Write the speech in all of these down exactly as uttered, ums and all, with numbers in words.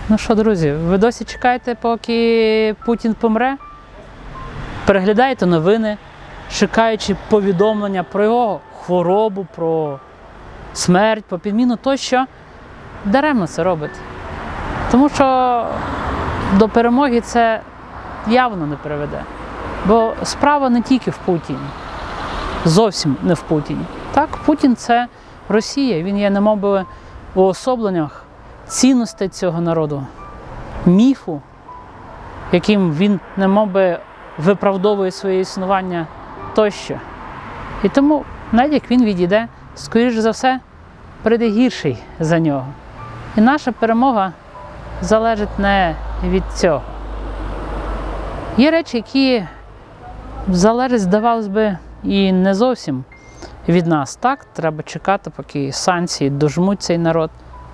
Ну що, друзі, ви досі чекаєте, поки Путін помре? Переглядаєте новини, чекаючи повідомлення про його хворобу, про смерть, про підміну тощо. Даремно це робите. Тому що до перемоги це явно не приведе. Бо справа не тільки в Путіні. Зовсім не в Путіні. Так, Путін – це Росія. Він є немовби уособленнях цінностей цього народу, міфу, яким він немовби виправдовує своє існування тощо. І тому, навіть як він відійде, скоріш за все, прийде гірший за нього. І наша перемога залежить не від цього. Є речі, які залежать, здавалось би, і не зовсім від нас. Так, треба чекати, поки санкції дожмуть цей народ.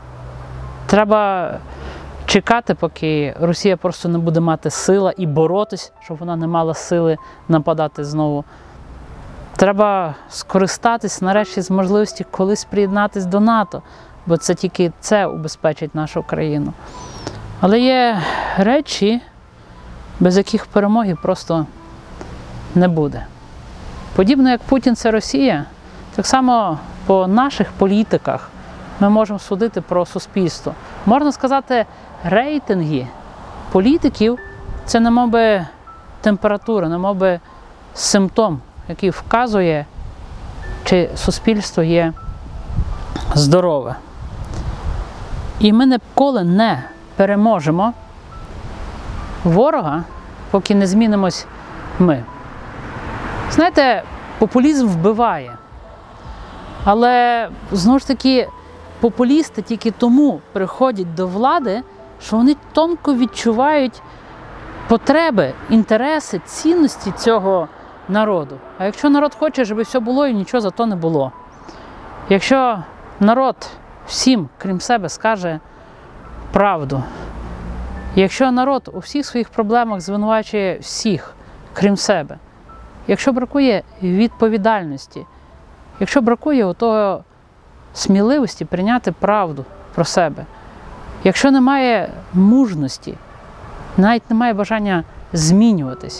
Треба чекати, поки Росія просто не буде мати сили і боротись, щоб вона не мала сили нападати знову. Треба скористатись нарешті з можливості колись приєднатися до НАТО, бо це тільки це убезпечить нашу країну. Але є речі, без яких перемоги просто не буде. Подібно як Путін – це Росія, так само по наших політиках ми можемо судити про суспільство. Можна сказати, рейтинги політиків – це немовби температура, немовби симптом, який вказує, чи суспільство є здорове. І ми ніколи не переможемо ворога, поки не змінимось ми. Знаєте, популізм вбиває. Але, знову ж таки, популісти тільки тому приходять до влади, що вони тонко відчувають потреби, інтереси, цінності цього народу. А якщо народ хоче, щоб все було і нічого за то не було. Якщо народ всім, крім себе, скаже правду, якщо народ у всіх своїх проблемах звинувачує всіх, крім себе, якщо бракує відповідальності, якщо бракує того сміливості прийняти правду про себе, якщо немає мужності, навіть немає бажання змінюватись,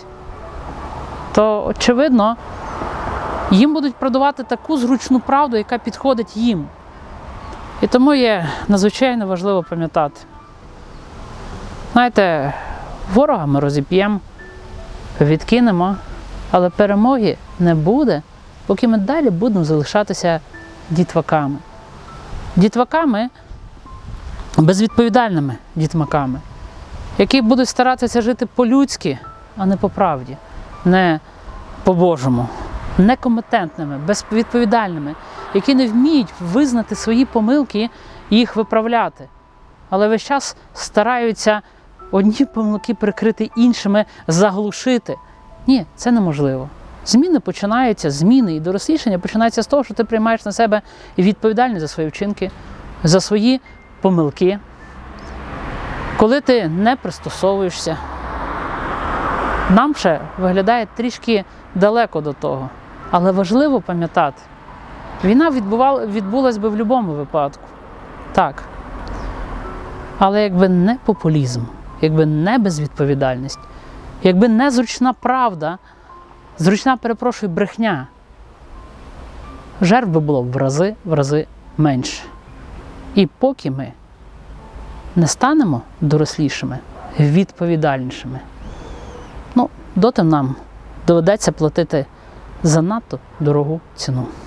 то, очевидно, їм будуть продавати таку зручну правду, яка підходить їм. І тому є надзвичайно важливо пам'ятати. Знаєте, ворога ми розіп'ємо, відкинемо, але перемоги не буде, поки ми далі будемо залишатися дітваками. Дітваками, безвідповідальними дітваками, які будуть старатися жити по-людськи, а не по правді, не по-божому, некомпетентними, безвідповідальними, які не вміють визнати свої помилки і їх виправляти, але весь час стараються одні помилки прикрити іншими, заглушити. Ні, це неможливо. Зміни починаються, зміни і дорослішання починаються з того, що ти приймаєш на себе відповідальність за свої вчинки, за свої помилки. Коли ти не пристосовуєшся, нам ще виглядає трішки далеко до того. Але важливо пам'ятати, війна відбулась би в будь-якому випадку. Так. Але якби не популізм, якби не безвідповідальність, якби не зручна правда, зручна, перепрошую, брехня, жертв би було в рази, в рази менше. І поки ми не станемо дорослішими, відповідальнішими, ну, доти нам доведеться платити занадто дорогу ціну.